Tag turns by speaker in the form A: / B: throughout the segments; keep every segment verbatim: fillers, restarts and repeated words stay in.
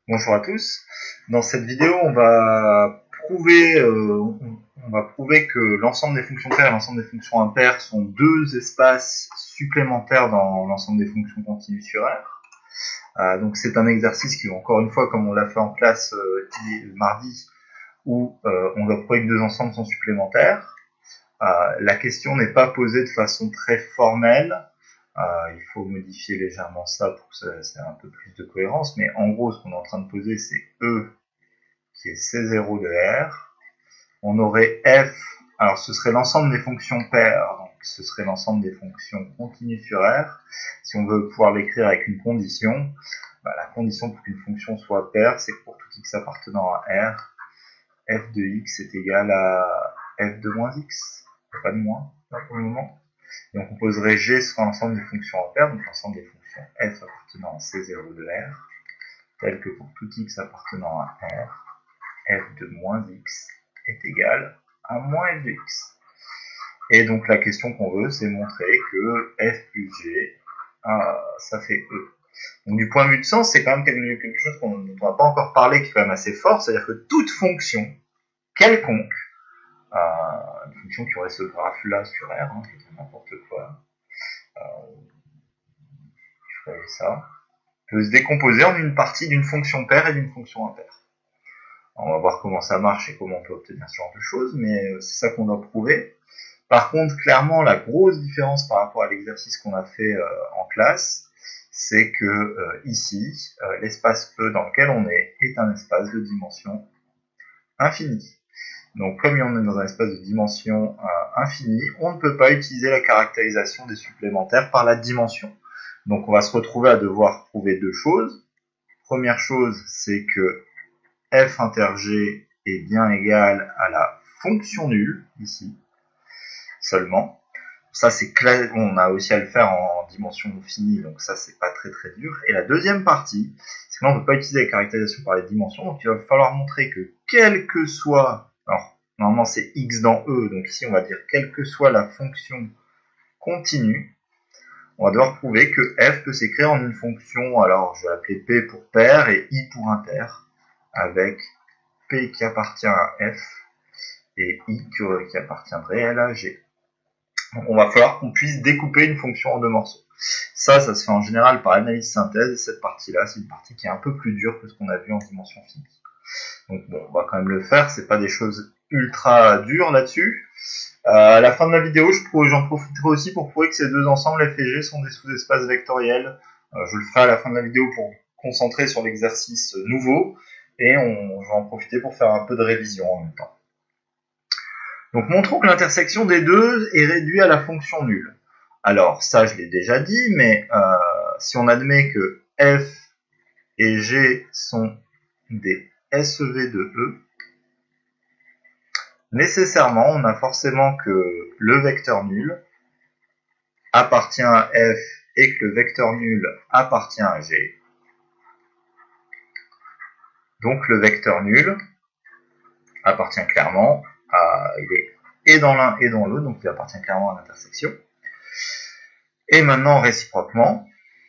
A: Bonjour à tous. Dans cette vidéo, on va prouver, euh, on va prouver que l'ensemble des fonctions paires et l'ensemble des fonctions impaires sont deux espaces supplémentaires dans l'ensemble des fonctions continues sur R. Euh, donc c'est un exercice qui, encore une fois, comme on l'a fait en classe euh, mardi, où euh, on doit prouver que deux ensembles sont supplémentaires. Euh, la question n'est pas posée de façon très formelle. Euh, il faut modifier légèrement ça pour que ça, ça ait un peu plus de cohérence, mais en gros, ce qu'on est en train de poser, c'est E qui est C zéro de R. On aurait F, alors ce serait l'ensemble des fonctions paires, donc ce serait l'ensemble des fonctions continues sur R. Si on veut pouvoir l'écrire avec une condition, bah, la condition pour qu'une fonction soit paire, c'est que pour tout x appartenant à R, f de x est égal à f de moins x. Il n'y a pas de moins, là, pour le moment. Et on composerait G sur l'ensemble des fonctions impaires, donc l'ensemble des fonctions f appartenant à C zéro de R, tel que pour tout x appartenant à R, f de moins x est égal à moins f de x. Et donc la question qu'on veut, c'est montrer que f plus g, ah, ça fait E. Donc du point de vue de sens, c'est quand même quelque chose dont on n'a pas encore parlé, qui est quand même assez fort, c'est-à-dire que toute fonction quelconque, euh, une fonction qui aurait ce graphe-là sur R, hein, je vais dire n'importe quoi, euh, je ferais ça, peut se décomposer en une partie d'une fonction paire et d'une fonction impaire. On va voir comment ça marche et comment on peut obtenir ce genre de choses, mais c'est ça qu'on doit prouver. Par contre, clairement, la grosse différence par rapport à l'exercice qu'on a fait euh, en classe, c'est que euh, ici, euh, l'espace E dans lequel on est est un espace de dimension infinie. Donc, comme on est dans un espace de dimension euh, infinie, on ne peut pas utiliser la caractérisation des supplémentaires par la dimension. Donc, on va se retrouver à devoir prouver deux choses. Première chose, c'est que f inter g est bien égal à la fonction nulle, ici, seulement. Ça, c'est clair, on a aussi à le faire en dimension finie, donc ça, c'est pas très très dur. Et la deuxième partie, c'est que là, on ne peut pas utiliser la caractérisation par les dimensions, donc il va falloir montrer que quel que soit, alors, normalement, c'est x dans E, donc ici, on va dire quelle que soit la fonction continue, on va devoir prouver que f peut s'écrire en une fonction, alors je vais l'appeler p pour paire et i pour impair, avec p qui appartient à f et i qui appartiendrait à g. Donc on va falloir qu'on puisse découper une fonction en deux morceaux. Ça, ça se fait en général par analyse synthèse, et cette partie-là, c'est une partie qui est un peu plus dure que ce qu'on a vu en dimension finie. Donc bon, on va quand même le faire, c'est pas des choses ultra dures là-dessus. Euh, à la fin de la vidéo, j'en profiterai aussi pour prouver que ces deux ensembles F et G sont des sous-espaces vectoriels. Euh, je le ferai à la fin de la vidéo pour concentrer sur l'exercice nouveau, et on, je vais en profiter pour faire un peu de révision en même temps. Donc montrons que l'intersection des deux est réduite à la fonction nulle. Alors ça je l'ai déjà dit, mais euh, si on admet que f et g sont des S V de E, nécessairement on a forcément que le vecteur nul appartient à f et que le vecteur nul appartient à g. Donc le vecteur nul appartient clairement à... il est et dans l'un et dans l'autre, donc il appartient clairement à l'intersection. Et maintenant, réciproquement,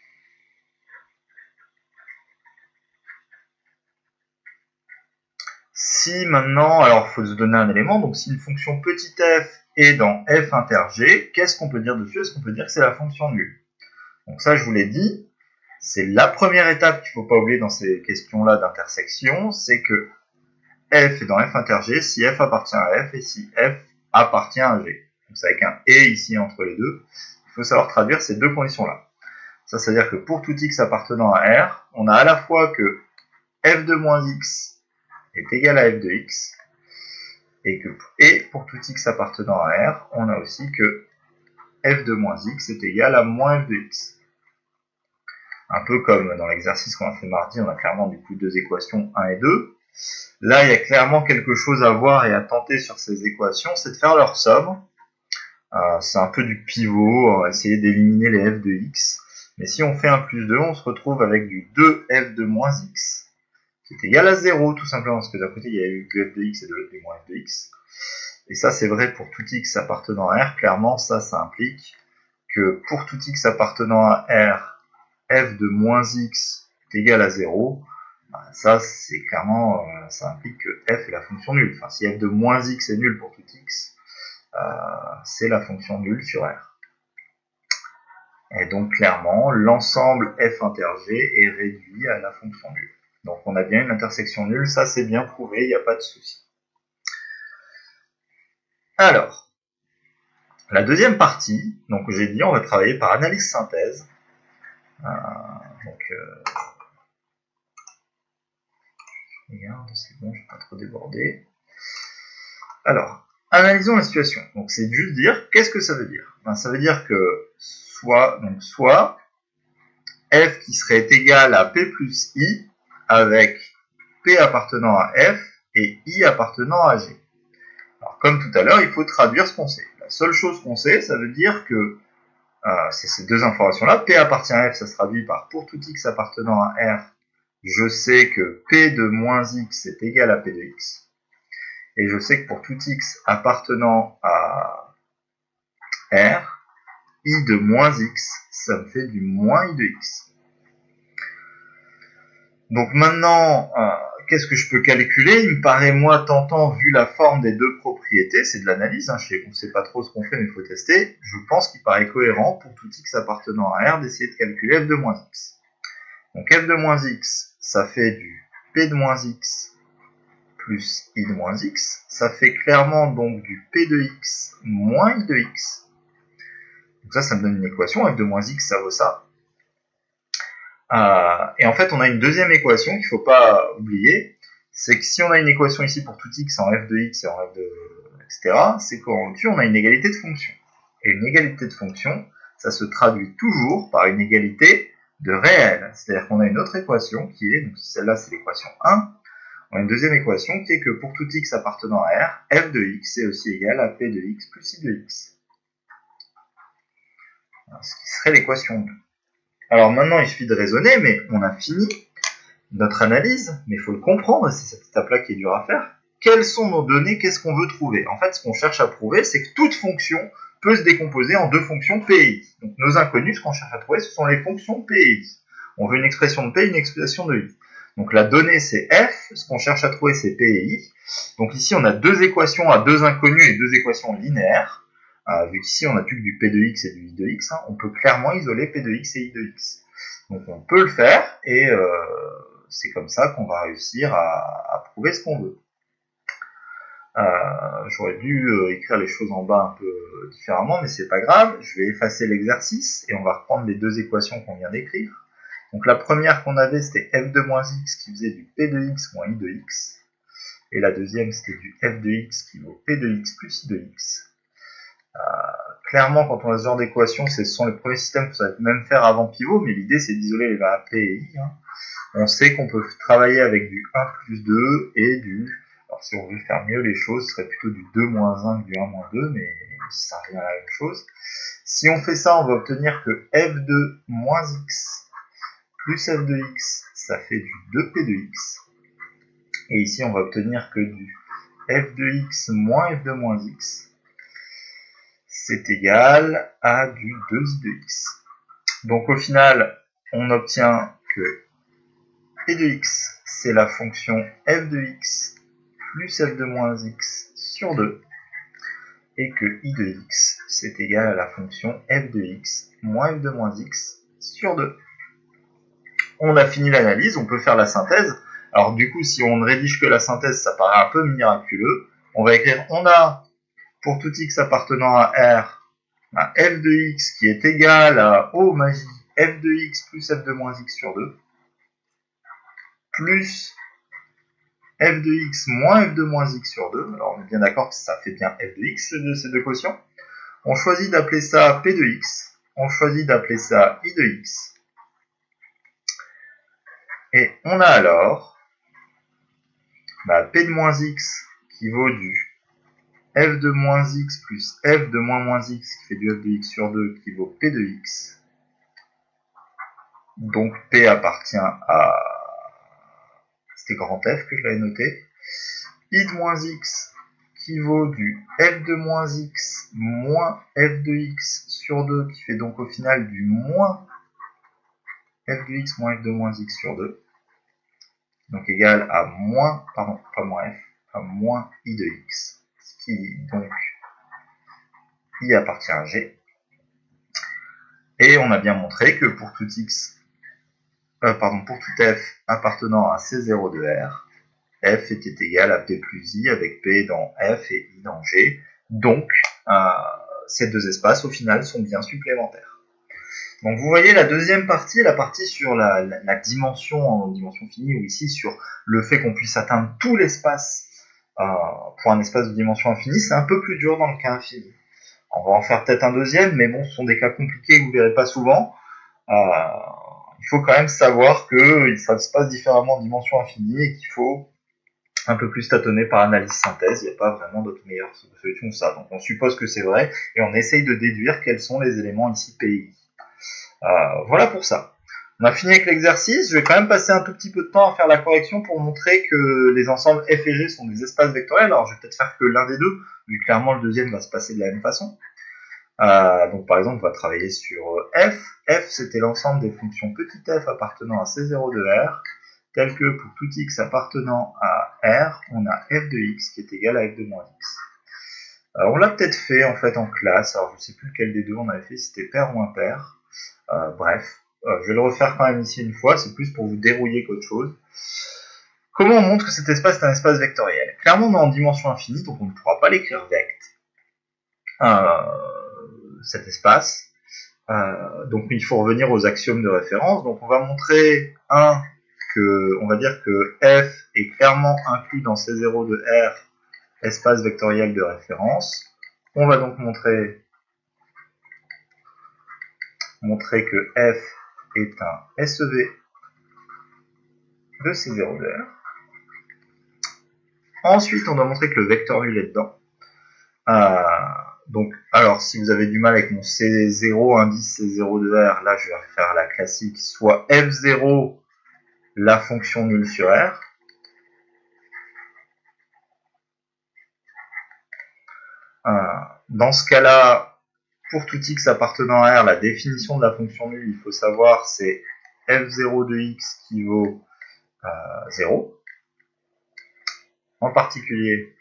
A: si maintenant, alors il faut se donner un élément, donc si une fonction petit f est dans f inter g, qu'est-ce qu'on peut dire dessus? Est-ce qu'on peut dire que c'est la fonction nulle? Donc ça, je vous l'ai dit, c'est la première étape qu'il ne faut pas oublier dans ces questions-là d'intersection, c'est que f est dans f inter g si f appartient à f et si f appartient à g. Donc c'est avec un et ici entre les deux. Il faut savoir traduire ces deux conditions-là. Ça, c'est-à-dire que pour tout x appartenant à R, on a à la fois que f de moins x est égal à f de x, et que et pour tout x appartenant à R, on a aussi que f de moins x est égal à moins f de x. Un peu comme dans l'exercice qu'on a fait mardi, on a clairement du coup deux équations, un et deux. Là, il y a clairement quelque chose à voir et à tenter sur ces équations, c'est de faire leur somme. Euh, c'est un peu du pivot, on va essayer d'éliminer les f de x. Mais si on fait un plus deux, on se retrouve avec du deux f de moins x, qui est égal à zéro, tout simplement, parce que d'un côté, il y a eu que f de x et de l'autre, moins f de x. Et ça, c'est vrai pour tout x appartenant à R. Clairement, ça, ça implique que pour tout x appartenant à R, f de moins x est égal à zéro. bah, ça, c'est clairement, euh, ça implique que f est la fonction nulle. Enfin, si f de moins x est nul pour tout x, euh, c'est la fonction nulle sur R. Et donc, clairement, l'ensemble f inter g est réduit à la fonction nulle. Donc, on a bien une intersection nulle, ça c'est bien prouvé, il n'y a pas de souci. Alors, la deuxième partie, donc j'ai dit, on va travailler par analyse-synthèse. Euh, donc, euh, regarde, c'est bon, je ne vais pas trop déborder. Alors, analysons la situation. Donc, c'est juste dire, qu'est-ce que ça veut dire? Ben, ça veut dire que soit, donc, soit f qui serait égal à p plus i avec p appartenant à f et i appartenant à g. Alors, comme tout à l'heure, il faut traduire ce qu'on sait. La seule chose qu'on sait, ça veut dire que euh, c'est ces deux informations-là. P appartient à f, ça se traduit par pour tout x appartenant à R, je sais que p de moins x est égal à p de x. Et je sais que pour tout x appartenant à R, i de moins x, ça me fait du moins i de x. Donc maintenant, euh, qu'est-ce que je peux calculer? Il me paraît, moi, tentant, vu la forme des deux propriétés, c'est de l'analyse, hein, on ne sait pas trop ce qu'on fait, mais il faut tester, je pense qu'il paraît cohérent pour tout x appartenant à R d'essayer de calculer f de moins x. Donc f de moins x, ça fait du p de moins x plus i de moins x, ça fait clairement donc du p de x moins i de x. Donc ça, ça me donne une équation, f de moins x, ça vaut ça. Euh, et en fait, on a une deuxième équation qu'il ne faut pas oublier, c'est que si on a une équation ici pour tout x en f de x et en f de... et cetera, c'est qu'en dessus, on a une égalité de fonction. Et une égalité de fonction, ça se traduit toujours par une égalité de réel. C'est-à-dire qu'on a une autre équation qui est, donc celle-là c'est l'équation un, on a une deuxième équation qui est que pour tout x appartenant à R, f de x est aussi égal à p de x plus i de x. Alors, ce qui serait l'équation deux. Alors maintenant, il suffit de raisonner, mais on a fini notre analyse, mais il faut le comprendre, c'est cette étape-là qui est dure à faire. Quelles sont nos données? Qu'est-ce qu'on veut trouver? En fait, ce qu'on cherche à prouver, c'est que toute fonction peut se décomposer en deux fonctions p et i. Donc nos inconnus, ce qu'on cherche à trouver, ce sont les fonctions p et i. On veut une expression de p, une expression de i. Donc la donnée, c'est f, ce qu'on cherche à trouver, c'est p et i. Donc ici, on a deux équations à deux inconnus et deux équations linéaires. Euh, vu qu'ici, on n'a plus que du p de x et du i de x, hein, on peut clairement isoler p de x et i de x. Donc on peut le faire, et euh, c'est comme ça qu'on va réussir à, à prouver ce qu'on veut. Euh, J'aurais dû euh, écrire les choses en bas un peu différemment, mais c'est pas grave. Je vais effacer l'exercice, et on va reprendre les deux équations qu'on vient d'écrire. Donc la première qu'on avait, c'était f de moins x qui faisait du p de x moins i de x. Et la deuxième, c'était du f de x qui vaut p de x plus i de x. Euh, clairement, quand on a ce genre d'équation, ce sont les premiers systèmes que ça va même faire avant pivot, mais l'idée c'est d'isoler les variables p et i. Hein. On sait qu'on peut travailler avec du un plus deux et du... Alors si on veut faire mieux les choses, ce serait plutôt du deux moins un que du un moins deux, mais ça revient à la même chose. Si on fait ça, on va obtenir que f de moins x plus f de x, ça fait du deux p de x. Et ici, on va obtenir que du f de x moins f de moins x, c'est égal à du deux i de x. Donc au final, on obtient que p de x, c'est la fonction f de x plus f de moins x sur deux, et que i de x, c'est égal à la fonction f de x moins f de moins x sur deux. On a fini l'analyse, on peut faire la synthèse. Alors du coup, si on ne rédige que la synthèse, ça paraît un peu miraculeux. On va écrire, on a, pour tout x appartenant à R, un f de x qui est égal à, oh magie, f de x plus f de moins x sur deux, plus f de x moins f de moins x sur deux. Alors on est bien d'accord que ça fait bien f de x de ces deux quotients. On choisit d'appeler ça p de x, on choisit d'appeler ça i de x. Et on a alors bah, p de moins x qui vaut du f de moins x plus f de moins moins x qui fait du f de x sur deux qui vaut p de x. Donc p appartient à... C'était grand F que je l'avais noté. I de moins x qui vaut du f de moins x moins f de x sur deux qui fait donc au final du moins f de x moins f de moins x sur deux. donc égal à moins, pardon, pas moins f, à moins i de x, ce qui donc i appartient à g. Et on a bien montré que pour tout x, euh, pardon, pour tout f appartenant à c zéro de R, f était égal à p plus i avec p dans f et i dans g. Donc, euh, ces deux espaces, au final, sont bien supplémentaires. Donc, vous voyez la deuxième partie, la partie sur la, la, la dimension en dimension finie, ou ici sur le fait qu'on puisse atteindre tout l'espace euh, pour un espace de dimension infinie, c'est un peu plus dur dans le cas infini. On va en faire peut-être un deuxième, mais bon, ce sont des cas compliqués que vous ne verrez pas souvent. Euh, il faut quand même savoir que ça se passe différemment en dimension infinie et qu'il faut un peu plus tâtonner par analyse synthèse. Il n'y a pas vraiment d'autre meilleure solution que ça. Donc on suppose que c'est vrai et on essaye de déduire quels sont les éléments ici P I. Euh, voilà pour ça. On a fini avec l'exercice. Je vais quand même passer un tout petit peu de temps à faire la correction pour montrer que les ensembles F et G sont des espaces vectoriels. Alors je vais peut-être faire que l'un des deux, vu que clairement le deuxième va se passer de la même façon. Euh, donc par exemple, on va travailler sur f. F, c'était l'ensemble des fonctions petit f appartenant à c zéro de R, tel que pour tout x appartenant à R, on a f de x qui est égal à f de moins x. Alors on l'a peut-être fait en fait en classe, alors je ne sais plus lequel des deux on avait fait, si c'était pair ou impair. Euh, bref, euh, je vais le refaire quand même ici une fois, c'est plus pour vous dérouiller qu'autre chose. Comment on montre que cet espace est un espace vectoriel? Clairement on est en dimension infinie, donc on ne pourra pas l'écrire vect. Euh, cet espace. Euh, donc il faut revenir aux axiomes de référence. Donc on va montrer un que on va dire que f est clairement inclus dans c zéro de R, espace vectoriel de référence. On va donc montrer montrer que f est un S V de c zéro de R. Ensuite on doit montrer que le vecteur nul est dedans. Euh, Donc, alors, si vous avez du mal avec mon C zéro, indice C zéro de R, là, je vais faire la classique, soit F zéro, la fonction nulle sur R. Euh, dans ce cas-là, pour tout x appartenant à R, la définition de la fonction nulle, il faut savoir, c'est F zéro de x qui vaut euh, zéro. En particulier,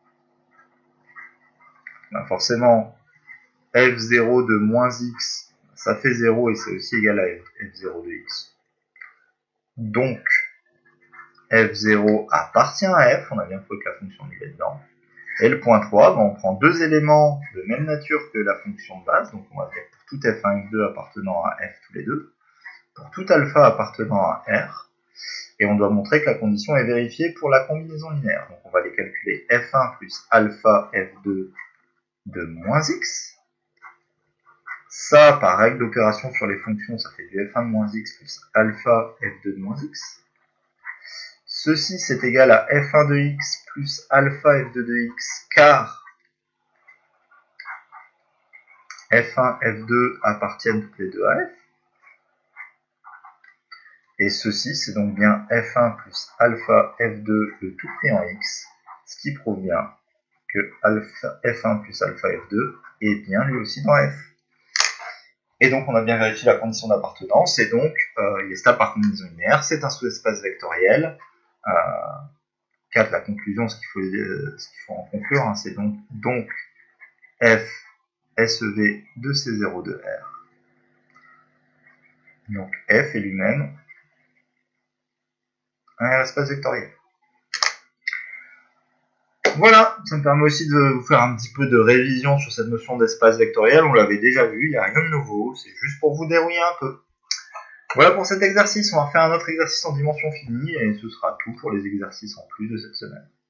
A: ben forcément, F zéro de moins x, ça fait zéro et c'est aussi égal à F zéro de x. Donc, F zéro appartient à F, on a bien trouvé que la fonction nulle est dedans. Et le point trois, ben on prend deux éléments de même nature que la fonction de base, donc on va dire pour tout F un, F deux appartenant à F tous les deux, pour tout alpha appartenant à R, et on doit montrer que la condition est vérifiée pour la combinaison linéaire. Donc on va les calculer F un plus alpha F deux de moins x. Ça, par règle d'opération sur les fonctions, ça fait du F un de moins x plus alpha F deux de moins x. Ceci, c'est égal à F un de x plus alpha F deux de x, car F un, F deux appartiennent toutes les deux à F. Et ceci, c'est donc bien F un plus alpha F deux de tout pris en x, ce qui prouve bien que alpha, F un plus alpha F deux est bien lui aussi dans F. Et donc, on a bien vérifié la condition d'appartenance, et donc, euh, il est stable par combinaison linéaire, c'est un sous-espace vectoriel. Euh, quatre, la conclusion, ce qu'il faut, euh, ce qu'il faut en conclure, hein, c'est donc, donc F S V de C zéro de R. Donc F est lui-même un espace vectoriel. Voilà, ça me permet aussi de vous faire un petit peu de révision sur cette notion d'espace vectoriel. On l'avait déjà vu, il n'y a rien de nouveau, c'est juste pour vous dérouiller un peu. Voilà pour cet exercice, on va faire un autre exercice en dimension finie et ce sera tout pour les exercices en plus de cette semaine.